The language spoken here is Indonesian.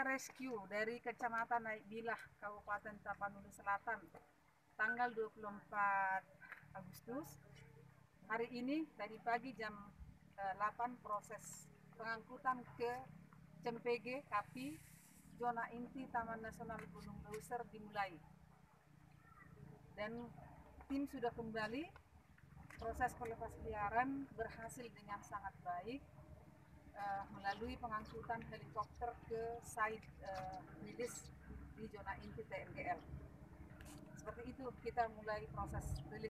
rescue dari Kecamatan Naik Bilah, Kabupaten Tapanuli Selatan, tanggal 24 Agustus. Hari ini tadi pagi jam 8 proses pengangkutan ke Cempege, Kapi, zona inti Taman Nasional Gunung Leuser dimulai. Dan tim sudah kembali, proses pelepasliaran berhasil dengan sangat baik melalui pengangkutan helikopter ke site rilis di zona inti TNGL. Seperti itu kita mulai proses rilis.